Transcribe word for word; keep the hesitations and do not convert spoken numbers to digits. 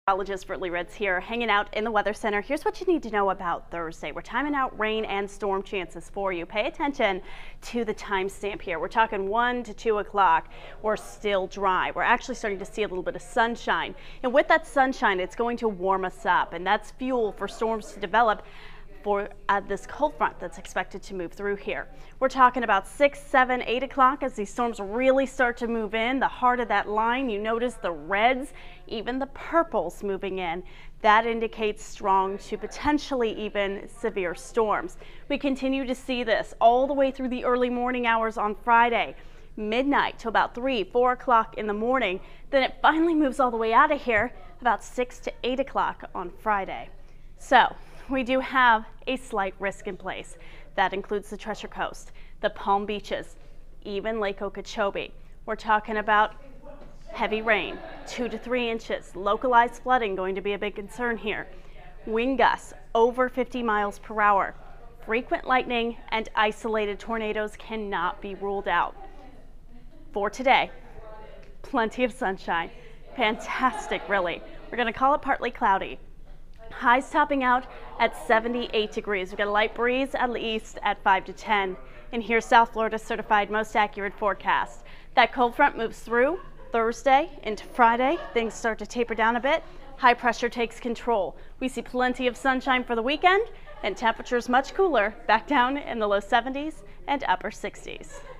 Meteorologist Brittany Ritz here, hanging out in the Weather Center. Here's what you need to know about Thursday. We're timing out rain and storm chances for you. Pay attention to the timestamp here. We're talking one to two o'clock. We're still dry. We're actually starting to see a little bit of sunshine. And with that sunshine, it's going to warm us up, and that's fuel for storms to develop for uh, this cold front that's expected to move through here. We're talking about six, seven, eight o'clock as these storms really start to move in. The heart of that line, you notice the reds, even the purples moving in. That indicates strong to potentially even severe storms. We continue to see this all the way through the early morning hours on Friday. Midnight to about three, four o'clock in the morning. Then it finally moves all the way out of here about six to eight o'clock on Friday. So we do have a slight risk in place. That includes the Treasure Coast, the Palm Beaches, even Lake Okeechobee. We're talking about heavy rain, two to three inches. Localized flooding going to be a big concern here. Wind gusts over fifty miles per hour. Frequent lightning and isolated tornadoes cannot be ruled out. For today, plenty of sunshine. Fantastic, really. We're going to call it partly cloudy. Highs topping out at seventy-eight degrees. We've got a light breeze out of the east at five to ten. And here's South Florida's certified most accurate forecast. That cold front moves through Thursday into Friday. Things start to taper down a bit. High pressure takes control. We see plenty of sunshine for the weekend and temperatures much cooler, back down in the low seventies and upper sixties.